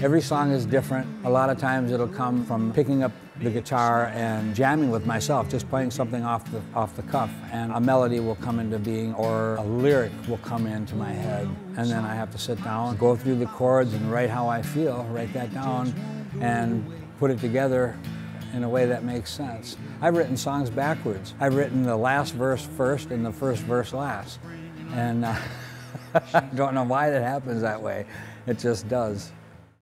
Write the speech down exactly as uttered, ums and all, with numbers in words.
Every song is different. A lot of times it'll come from picking up the guitar and jamming with myself, just playing something off the, off the cuff, and a melody will come into being or a lyric will come into my head, and then I have to sit down, go through the chords and write how I feel, write that down, and put it together in a way that makes sense. I've written songs backwards. I've written the last verse first and the first verse last, and uh, I don't know why that happens that way. It just does.